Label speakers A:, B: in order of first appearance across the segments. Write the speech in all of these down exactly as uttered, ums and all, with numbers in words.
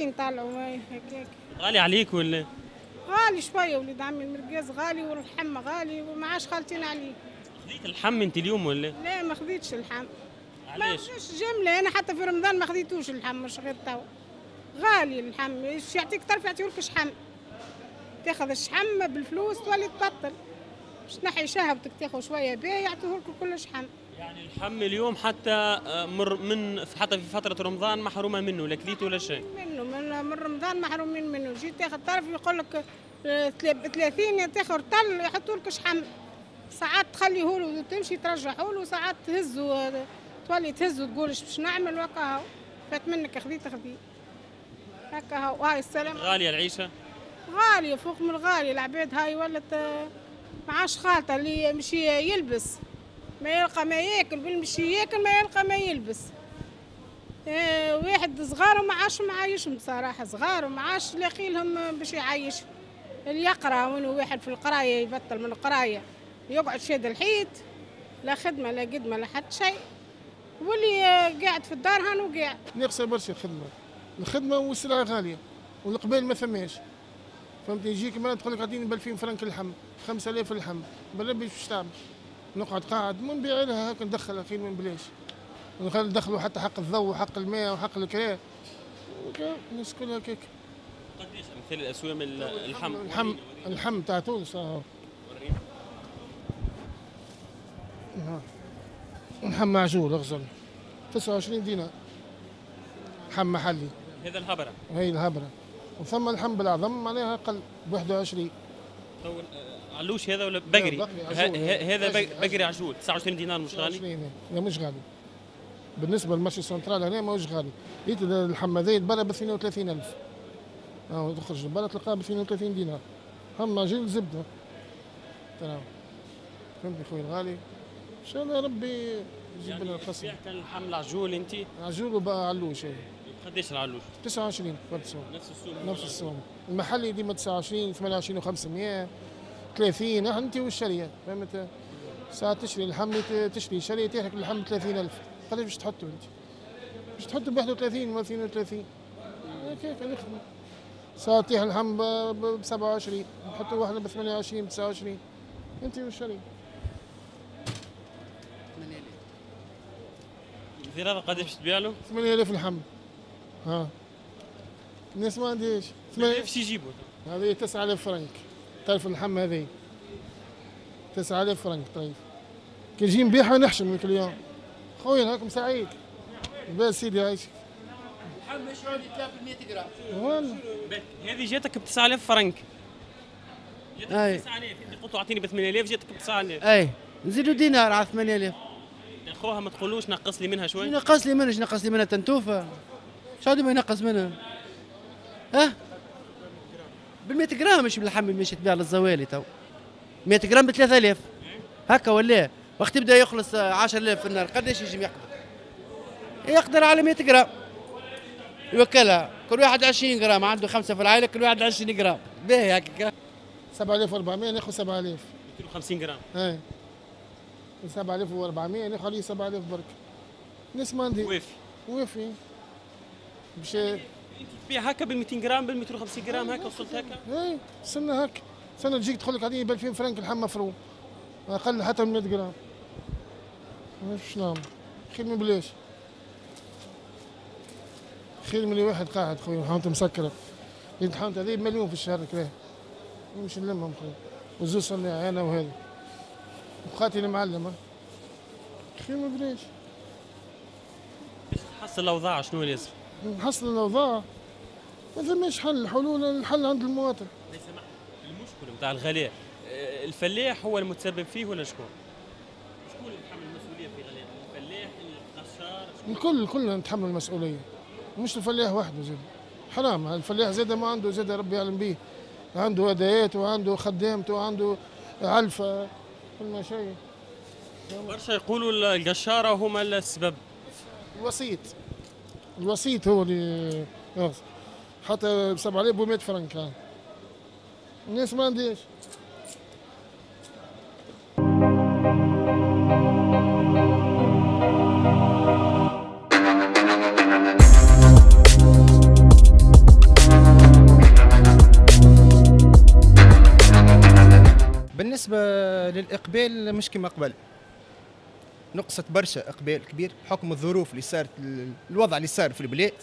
A: قاعدين طالعوا هكاك.
B: غالي عليك ولا؟
A: غالي شويه ولد عمي، المرقاز غالي واللحم غالي وما عادش خالتين عليه.
B: خذيت اللحم انت اليوم ولا؟
A: لا ما خذيتش اللحم.
B: علاش؟
A: ما خذيتش جمله، انا حتى في رمضان ما خذيتوش اللحم، مش غير تو. غالي اللحم، ايش يعطيك طرف يعطيولك شحم. تاخذ الشحم بالفلوس تولي تبطل. باش تنحي شهوتك تاخذ شويه بيه يعطيهولك كل شحم.
B: يعني اللحم اليوم حتى مر من حتى في فترة رمضان محرومة منه، لا كليت ولا شيء.
A: منه من, من رمضان محرومين منه، جيت تاخذ طرف يقول لك ب ثلاثين تاخذ طل يحطوا لك شحم. ساعات تخليه له وتمشي ترجعه له، ساعات تهزه تولي تهزه تقول ايش باش نعمل وهكا هو. فات منك خذيت خذي. هكا هو، هاي السلام.
B: غالية العيشة؟
A: غالية فوق من الغالية، العباد هاي ولت ما عادش خالطة، اللي يمشي يلبس ما يلقى ما ياكل، بالمشي ياكل ما يلقى ما يلبس. اه واحد صغار وما عادش معايشهم بصراحة، صغار وما عادش لاقي لهم باش يعيش. اللي يقرا وين واحد في القراية يبطل من القراية يقعد شاد الحيط، لا خدمة لا قدمة لا حتى شيء، واللي قاعد في الدار هانو قاعد.
C: ناقصة برشا الخدمة، الخدمة والسلعة غالية والقبال ما ثماش. فهمت، يجيك مرة تقول لك عطيني ب ألفين فرنك اللحم، خمسة آلاف اللحم، بالربي باش تعمل؟ نقعد قاعد ما نبيع لها هاك ندخل اخي من بلاش. نخلي ندخلوا حتى حق الضوء وحق الماء وحق الكراء. الناس كلها هكاك.
B: قديش مثل الاسواق اللحم؟
C: اللحم اللحم تاع تونس اهو. لحم معجون اغزل تسعة وعشرين دينار. لحم محلي.
B: هذا الهبرة.
C: هي الهبرة. وثم اللحم بالأعظم معناها أقل ب واحد وعشرين.
B: علوش هذا ولا بقري؟ هذا بقري عجول تسعة وعشرين دينار مش غالي؟
C: لا مش غالي. بالنسبة للمارشي سنترال هنا ماهوش غالي. لقيت اللحم هذايا برا ب اثنين وثلاثين ألف. أهو تخرج برا تلقاه ب اثنين وثلاثين دينار. هم عجين زبدة. ترى. فهمتني خويا الغالي؟ إن شاء الله ربي يجيب لنا القسم.
B: يعني كان اللحم العجول أنت؟
C: عجول وبقى علوش.
B: قديش العلوش؟
C: تسعة وعشرين فرد سوم.
B: نفس السوم.
C: نفس السوم. المحلي ديما تسعة وعشرين ثمانية وعشرين وخمسمية ثلاثين انت والشريه فهمت؟ ساعة تشري اللحم تشري شريه تاعك اللحم ثلاثين ألف، قداش باش تحطه انت؟ باش تحطه ب واحد وثلاثين و اثنين وثلاثين. كيف نخدموا؟ ساعة تاع اللحم ب سبعة وعشرين، نحطوا واحدة ب ثمانية وعشرين ب تسعة وعشرين. انت والشريه.
B: الزير هذا قداش باش تبيع له؟
C: ثمانية آلاف اللحم. ها. الناس ما عندهاش.
B: ثمانية آلاف شي يجيبوا؟
C: هذه تسعة آلاف فرنك. تعرف اللحم هذه تسعة آلاف فرنك. طيب كي نجي نبيعها نحشم كل يوم. خويا هاكم سعيد. بس سيدي عايشك.
D: اللحم مشعول يتلعب ب مئة جرام.
B: والله. هذه جاتك ب تسعة آلاف فرنك. جاتك
D: ب
B: تسعة آلاف، انت قلت اعطيني ب ثمانية آلاف جاتك ب تسعة آلاف.
D: اي نزيدوا دينار على ثمانية آلاف.
B: يا خوها ما تقولوش نقص لي منها شوي؟
D: ينقص لي منها، نقص لي منها تنتوفه. شادي ما ينقص منها. ها؟ بالمئة جرام مش باللحم اللي مش تبيع للزوالي تو. مئة جرام ب ثلاثة آلاف. هكا ولا وقت يبدا يخلص عشرة آلاف في النهار قداش يجي يقدر؟ يقدر على مئة جرام. يوكلها كل واحد عشرين جرام، عنده خمسه في العائله كل واحد عشرين جرام. باهي هكا.
C: سبعة آلاف وأربعمية ناخذ سبعة آلاف.
B: مئتين وخمسين جرام.
C: اي. سبعة آلاف وأربعمية ناخذ عليه سبعة آلاف برك. الناس ما عندي.
B: وافي.
C: وافي. باش
B: انت تبيع هكا بال مئتين جرام بال مئتين وخمسين جرام هكا وصلت هكا؟
C: اي استنى هكا. استنى تجيك تقول لك عطيني ب ألفين فرنك اللحم مفروم. اقل حتى من مئة جرام. واش نعمل؟ خير من بلاش. خير من اللي واحد قاعد خويا حانته مسكره. انت حانته هذه بمليون في الشهر كراه. مش نلمهم خويا. وزوز صناعي انا وهذا. وخاتي المعلمه. خير من بلاش.
B: باش تحسن الاوضاع شنو لازم؟
C: نحسن الاوضاع. ما ثماش حل، حلول الحل عند المواطن.
B: ليس المشكل نتاع الغلاء، الفلاح هو المتسبب فيه ولا شكون؟ شكون اللي يتحمل المسؤوليه في الغلاء؟ الفلاح، القشار؟
C: الكل كلنا نتحمل المسؤوليه. مش الفلاح وحده زاد. حرام الفلاح زاد ما عنده زاد ربي يعلم به. عنده ادايات وعنده خدامته وعنده علفه كل ما شيء.
B: برشا يقولوا القشاره هما السبب.
C: الوسيط. الوسيط هو اللي يغزر. حتى ب سبعة آلاف ومئة فرنك كان. الناس ما عندهاش.
E: بالنسبة للإقبال مش كما قبل، نقصت برشا إقبال كبير بحكم الظروف اللي صارت، الوضع اللي صار في البلاد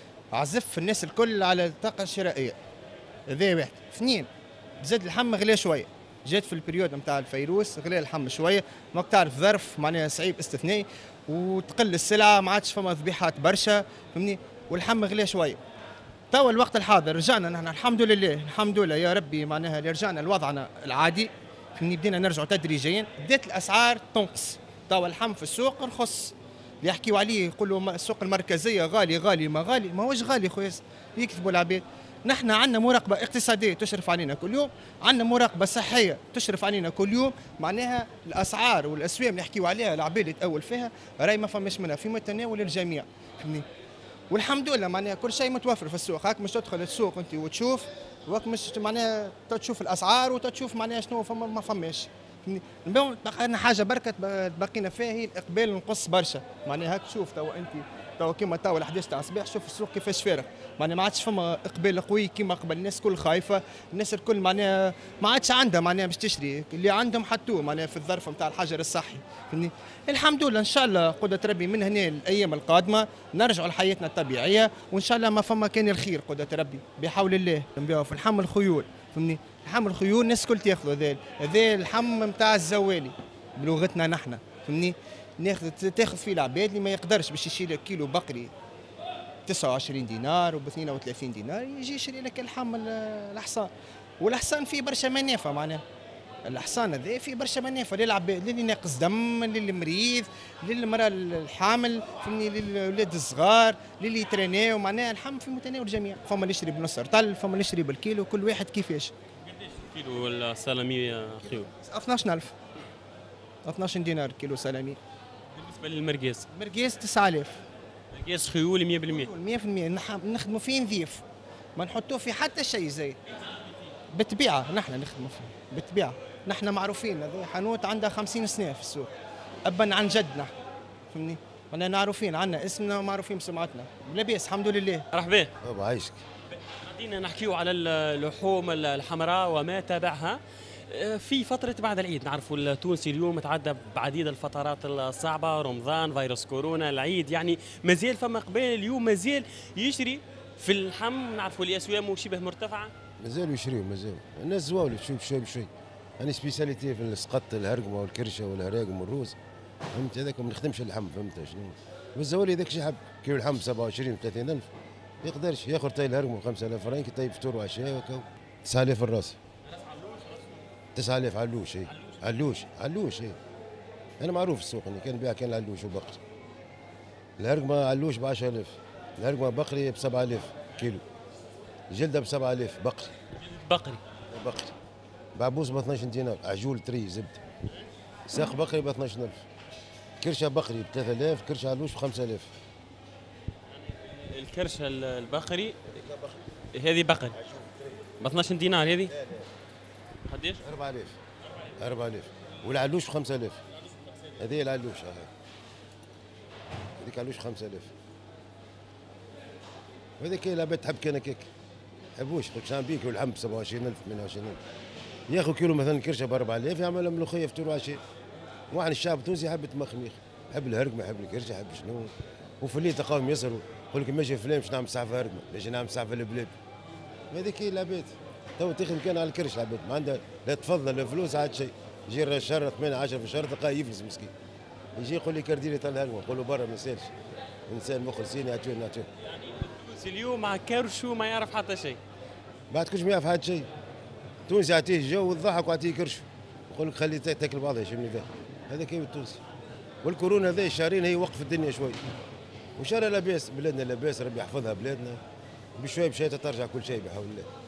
E: عزف الناس الكل على الطاقة الشرائية. هذا واحد. اثنين، زاد اللحم غلا شوية، جات في البريود نتاع الفيروس غلا اللحم شوية، ماك تعرف ظرف معناها صعيب استثنائي وتقل السلعة، ما عادش فما ذبيحات برشا فهمني، واللحم غلا شوية. توا الوقت الحاضر رجعنا نحن الحمد لله الحمد لله يا ربي معناها رجعنا لوضعنا العادي فهمني، بدينا نرجعوا تدريجيا، بدات الاسعار تنقص. توا اللحم في السوق رخص، اللي يحكيوا عليه يقولوا السوق المركزيه غالي غالي ما غالي، ما هوش غالي خويا، يكذبوا العباد. نحن عندنا مراقبه اقتصاديه تشرف علينا كل يوم، عندنا مراقبه صحيه تشرف علينا كل يوم، معناها الاسعار والاسواق اللي يحكيوا عليها العباد اللي تاول فيها راهي ما فماش منها، في متناول الجميع فهمني. والحمد لله معناها كل شيء متوفر في السوق، هاك مش تدخل السوق انت وتشوف، وهاك مش معناها تشوف الاسعار وتشوف معناها شنو فما ما فماش. بقى لنا حاجه بركه بقينا فيها هي الاقبال نقص برشا، معناها هاك تشوف توا انت توا كيما توا الحداش تاع الصباح شوف السوق كيفاش فارغ، معناها ما عادش فما اقبال قوي كيما قبل، الناس الكل خايفه، الناس الكل معناها ما عادش عندها معناها باش تشري، اللي عندهم حطوه معناها في الظرف نتاع الحجر الصحي فهمني. الحمد لله ان شاء الله قدرة ربي من هنا الايام القادمه نرجعوا لحياتنا الطبيعيه، وان شاء الله ما فما كان الخير قدرة ربي بحول الله. نبيعوا في اللحم الخيول فهمني، لحم الخيول الناس الكل تاخذوا، هذا هذا اللحم نتاع الزوالي بلغتنا نحن فهمني، ناخذ تاخذ فيه العباد اللي ما يقدرش باش يشيل كيلو بقري تسعة وعشرين دينار وب اثنين وثلاثين دينار يجي يشري لك اللحم الحصان، والحصان فيه برشا منافع معناها، الحصان هذا فيه برشا منافع للعباد، للي ناقص دم، للمريض، للمراه الحامل فهمني، للولاد الصغار، للي يترينيو، معناها اللحم في متناول الجميع، فما اللي يشري بنص رطل، فما اللي يشري بالكيلو، كل واحد كيفاش.
B: قداش كيلو السلامي خيول؟
E: اثناش ألف اثناش دينار كيلو سلامي.
B: بالنسبه للمرقاس؟
E: مرقاس تسعة آلاف.
B: مرقاس خيول مية بالمية؟
E: مية بالمية نخدموا فيه نظيف، ما نحطوه في حتى شيء زي بالطبيعه، نحن نخدموا فيه بالطبيعه، نحن معروفين، هذا حانوت عندها خمسين سنه في السوق، أبا عن جد نحن فهمني، انا معروفين عندنا اسمنا ومعروفين بسمعتنا، لاباس الحمد لله.
B: مرحبا.
F: بابا عايشك.
B: غادينا نحكيو على اللحوم الحمراء وما تابعها في فترة بعد العيد. نعرفوا التونسي اليوم تعدى بعديد الفترات الصعبة، رمضان، فيروس كورونا، العيد، يعني مازال فما قبائل اليوم مازال يشري في اللحم، نعرفوا الأسواق شبه مرتفعة.
F: مازالوا يشريوا مازالوا، الناس زواولوا شوي بشوي بشوي. أنا سبيساليتي في السقط، الهرقمة والكرشة والهراقم والروز. فهمت هذاك ما نخدمش اللحم، فهمت شنو؟ والزوالي هذاك شي يحب كيلو اللحم ب سبعة وعشرين ثلاثين ألف، ما يقدرش ياخذ طاي الهرقمة ب خمسة آلاف فرنك، طيب فطور وعشاء وكاو. تسعة آلاف الراس. تسعة آلاف علوش اي علوش علوش اي انا معروف في السوق اني كان بيع كان علوش وبقري. الهرقمه علوش ب عشرة آلاف، الهرقمه بقري ب سبعة آلاف كيلو، جلده ب سبعة آلاف بقري
B: بقري
F: بقري بعبوس ب اثناش دينار، عجول تري زبده، ساق بقري ب اثناش ألف، كرشه بقري ب ثلاثة آلاف، كرشه علوش ب خمسة آلاف.
B: الكرشه البقري هذه بقري ب اثناش دينار، هذه قداش؟
F: أربعة آلاف أربعة آلاف، والعلوش ب خمسة آلاف. هذه العلوش هذيك علوش خمسة آلاف، وهذيك العباد تحب كان هكاك، يحبوش قلت شحال بيه كيلو اللحم ب سبعة وعشرين ألف ثمانية وعشرين ألف، ياخذ كيلو مثلا كرشه ب أربعة آلاف يعمل ملوخيه فطور وعشاء. واحد الشعب التونسي يحب التمخميخ، يحب الهرقمه، يحب الكرشه، يحب شنو، وفي الليل تلقاهم يسهروا يقول لك ماشي فلان باش نعمل ساعه في هرقمه، باش نعمل ساعه في البلاد. هذيك هي العباد، تو تخدم كان على الكرش العباد، ما عندها لا تفضل لا فلوس عاد شيء، يجي الشهر ثمانية عشرة في الشهر تلقاه يفلس مسكين، يجي يقول لي كارديري تاع الهرقمه، نقول له برا ما يسالش، انسان مخلصين يعطيوه نعطيوه.
B: يعني التونسي اليوم مع كرشو ما يعرف حتى شيء.
F: بعد كلش ما يعرف حتى شيء. التونسي يعطيه جو والضحك ويعطيه كرشو، يقول لك خلي تاكل بعضها يشمني فيها. هذا كيف التونسي. والكورونا هذا الشهرين هي وقف الدنيا شوي. وان شاء الله لاباس، بلادنا لاباس، ربي يحفظها بلادنا. بشوي بشوي ترجع كل شيء بحول الله.